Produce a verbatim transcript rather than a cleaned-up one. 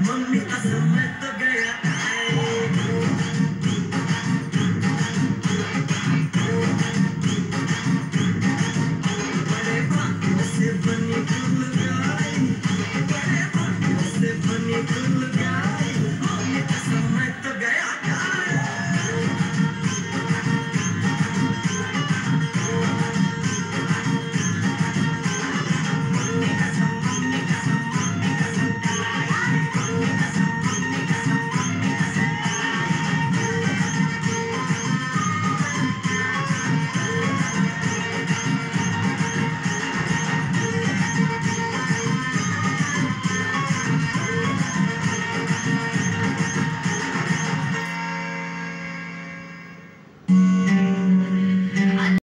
Mummy कसम मैं तो गया बड़े बातों से बनी गुल गाई बड़े बातों से बनी गुल गाई मम्मी कसम मैं तो गया Mm-hmm.